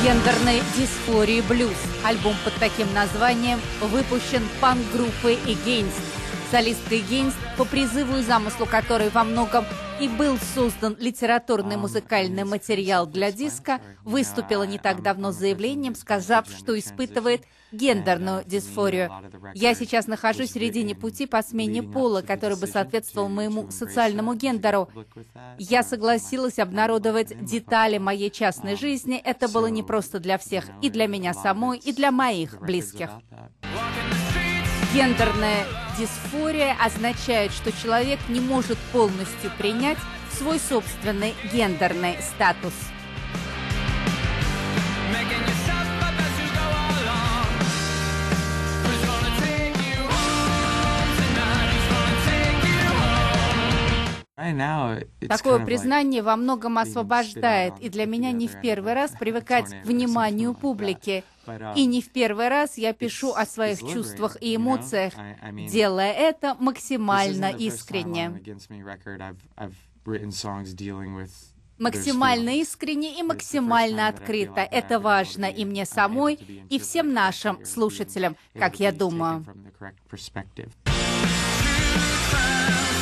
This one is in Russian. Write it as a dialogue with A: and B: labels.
A: Гендерной дисфории блюз. Альбом под таким названием выпущен панк-группой Against. Солистка Against, по призыву и замыслу которой во многом и был создан литературный музыкальный материал для диска, выступила не так давно с заявлением, сказав, что испытывает гендерную дисфорию. «Я сейчас нахожусь в середине пути по смене пола, который бы соответствовал моему социальному гендеру. Я согласилась обнародовать детали моей частной жизни. Это было непросто для всех, и для меня самой, и для моих близких». Гендерная дисфория означает, что человек не может полностью принять свой собственный гендерный статус. Такое признание во многом освобождает, и для меня не в первый раз привыкать к вниманию публики. И не в первый раз я пишу о своих чувствах и эмоциях, делая это максимально искренне. Максимально искренне и максимально открыто. Это важно и мне самой, и всем нашим слушателям, как я думаю.